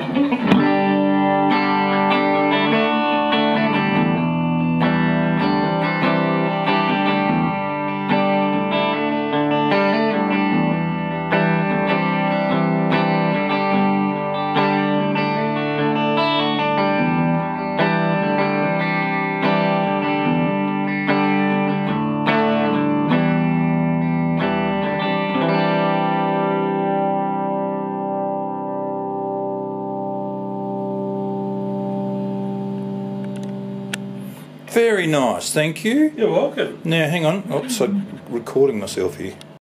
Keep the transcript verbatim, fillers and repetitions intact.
Very nice, thank you. You're welcome. Now, hang on. Oops, I'm recording myself here.